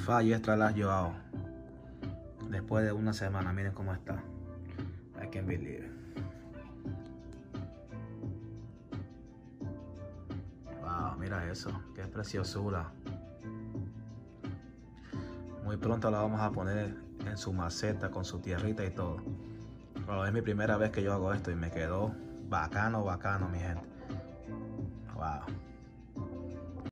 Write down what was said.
Fallo extra las llevado. Después de una semana, miren cómo está. I can't believe it. Wow, mira eso, qué preciosura. Muy pronto la vamos a poner en su maceta con su tierrita y todo. Pero es mi primera vez que yo hago esto y me quedó bacano, mi gente. Wow.